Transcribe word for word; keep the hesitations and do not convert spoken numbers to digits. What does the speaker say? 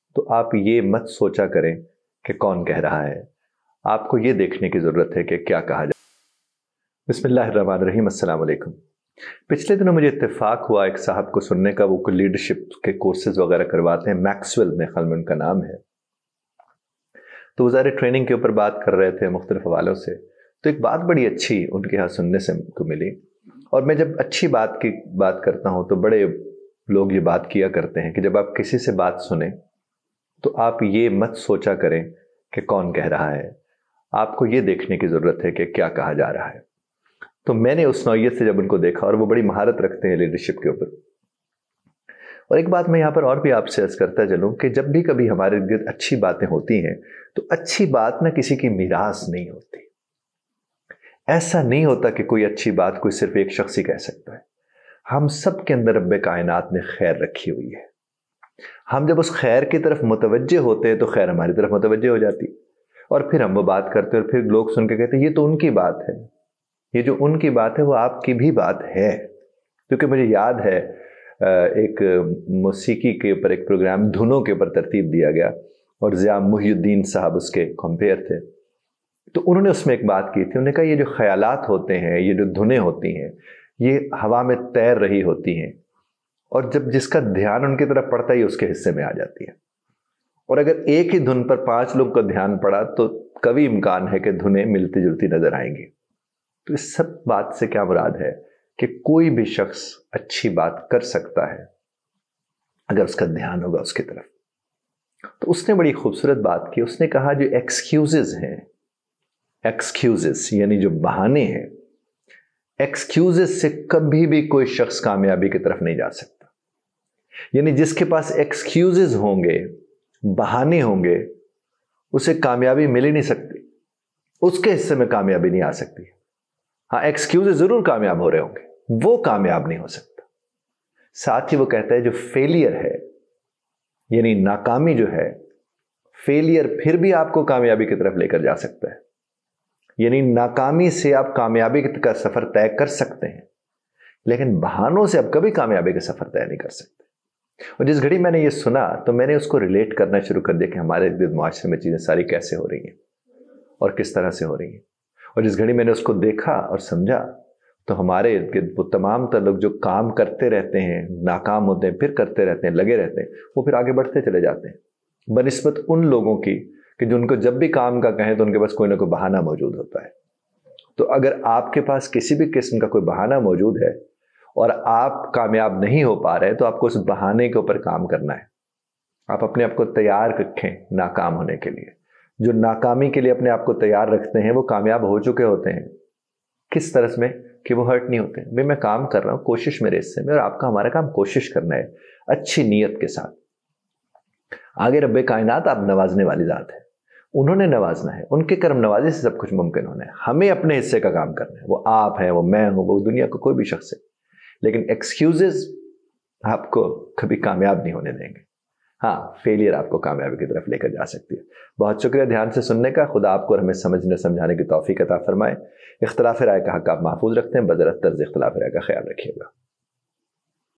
تو آپ یہ مت سوچا کریں کہ کون کہہ رہا ہے، آپ کو یہ دیکھنے کی ضرورت ہے کہ کیا کہا جائے۔ بسم اللہ الرحمن الرحیم، السلام علیکم۔ پچھلے دنوں مجھے اتفاق ہوا ایک صاحب کو سننے کا، وہ کوئی لیڈرشپ کے کورسز وغیرہ کرواتے ہیں، میکسویل میں خیال میں ان کا نام ہے۔ تو وہ ظاہر ٹریننگ کے اوپر بات کر رہے تھے مختلف حوالوں سے، تو ایک بات بڑی اچھی ان کے ہاں سننے سے کو ملی۔ اور میں جب اچھی بات کی بات کرتا ہوں تو بڑے لوگ یہ بات کیا کرتے ہیں کہ جب آپ کسی سے بات سنیں تو آپ یہ مت سوچا کریں کہ کون کہہ رہا ہے، آپ کو یہ دیکھنے کی ضرورت ہے کہ کیا کہا جا رہا ہے۔ تو میں نے اس نوعیت سے جب ان کو دیکھا، اور وہ بڑی مہارت رکھتے ہیں لیڈرشپ کے اوپر۔ اور ایک بات میں یہاں پر اور بھی آپ سے عرض کرتا چلوں کہ جب بھی کبھی ہمارے گرد اچھی باتیں ہوتی ہیں تو اچھی بات نہ کسی کی میراث نہیں ہوتی۔ ایسا نہیں ہوتا کہ کوئی اچھی بات کوئی صرف ایک شخص ہی کہہ سکتا ہے۔ ہم سب کے اندر رب کائنات نے خیر رکھی ہوئی ہے۔ ہم جب اس خیر کی طرف متوجہ ہوتے ہیں تو خیر ہماری طرف متوجہ ہو جاتی، اور پھر ہم وہ بات کرتے ہیں، اور پھر لوگ سن کے کہتے ہیں یہ تو ان کی بات ہے، یہ جو ان کی بات ہے وہ آپ کی بھی بات ہے۔ کیونکہ مجھے یاد ہے ایک موسیقی کے اوپر ایک پروگرام دھنوں کے اوپر ترتیب دیا گیا، اور ضیاء محی الدین صاحب اس کے کمپیئر تھے۔ تو انہوں نے اس میں ایک بات کی تھی، انہوں نے کہا یہ جو خیالات ہوتے ہیں، یہ جو دھنیں ہوتی ہیں، یہ ہوا میں تیر رہی ہوتی ہیں، اور جب جس کا دھیان ان کی طرف پڑتا ہے یہ اس کے حصے میں آ جاتی ہے۔ اور اگر ایک ہی دھن پر پانچ لوگ کا دھیان پڑا تو کبھی امکان ہے کہ دھنیں ملتی جلتی نظر آئیں گی۔ تو اس سب بات سے کیا مراد ہے کہ کوئی بھی شخص اچھی بات کر سکتا ہے اگر اس کا دھیان ہوگا اس کی طرف۔ تو اس نے بڑی خوبصورت بات کی، اس نے کہا جو ایکسکیوزز ہیں، ایکسکیوزز یعنی جو بہانے ہیں، ایکسکیوزز سے کبھی بھی کوئی شخص کامیابی کی طرف نہیں جا سکتا۔ یعنی جس کے پاس ایکسکیوزز ہوں گے، بہانے ہوں گے، اسے کامیابی مل ہی نہیں سکتی، اس کے حصے میں کامیابی نہیں آ سکتی۔ ہاں ایکسکیوزز ضرور کامیاب ہو رہے ہوں گے، وہ کامیاب نہیں ہو سکتا۔ ساتھ ہی وہ کہتا ہے جو فیلئر ہے، یعنی ناکامی جو ہے، فیلئر پھر بھی آپ کو کامیابی کی طرف لے کر جا سکتا ہے۔ یعنی ناکامی سے آپ کامیابی کا سفر طے کر سکتے ہیں، لیکن بہانوں سے آپ کبھی کامیابی کا سفر طے نہیں کر سکتے۔ اور جس گھڑی میں نے یہ سنا تو میں نے اس کو ریلیٹ کرنا شروع کر دیا کہ ہمارے معاشرے میں چیزیں ساری کیسے ہو رہی ہیں اور کس طرح سے ہو رہی ہیں۔ اور جس گھڑی میں نے اس کو دیکھا اور سمجھا تو ہمارے وہ تمام تر لوگ جو کام کرتے رہتے ہیں، ناکام ہوتے ہیں، پھر کرتے رہتے ہیں، لگے رہتے ہیں، وہ پھر آگے بڑھتے چلے جاتے ہیں، بنسبت ان لوگوں کی کہ جو ان کو جب بھی کام کا کہیں تو ان کے پاس کوئی نہ کوئی بہانہ موجود ہوتا ہے۔ تو اگر آپ کے پاس کسی بھی قسم کا کوئی بہانہ موجود ہے اور آپ کامیاب نہیں ہو پا رہے تو آپ کو اس بہانے کے اوپر کام کرنا ہے۔ آپ اپنے آپ کو تیار رکھیں ناکام ہونے کے لیے۔ جو ناکامی کے لیے اپنے آپ کو تیار رکھتے ہیں وہ کامیاب ہو چکے ہوتے ہیں۔ کس طرح میں کہ وہ ہرٹ نہیں ہوتے۔ بھئی میں کام کر رہا ہوں، کوشش میرے حصے میں، اور آپ کا ہمارا کام کوشش کرنا ہے اچھی نیت کے ساتھ۔ آگے رب کائنات آپ نوازنے والی ذات ہے، انہوں نے نوازنا ہے، ان کے کرم نوازی سے سب کچھ ممکن ہونا ہے۔ ہمیں اپنے حصے کا کام کرنا ہے، وہ آپ ہیں، وہ میں ہوں، وہ دنیا کا کوئی بھی شخص ہے۔ لیکن ایکسکیوزز آپ کو کبھی کامیاب نہیں ہونے دیں گے۔ ہاں فیلئر آپ کو کامیابی کی طرف لے کر جا سکتی ہے۔ بہت شکریہ دھیان سے سننے کا۔ خدا آپ کو اور ہمیں سمجھنے سمجھانے کی توفیق عطا فرمائے۔ اختلاف رائے کا حق آپ محفوظ رکھتے ہیں، بذرت طرز اختلاف رائے کا خیال رکھیے گا۔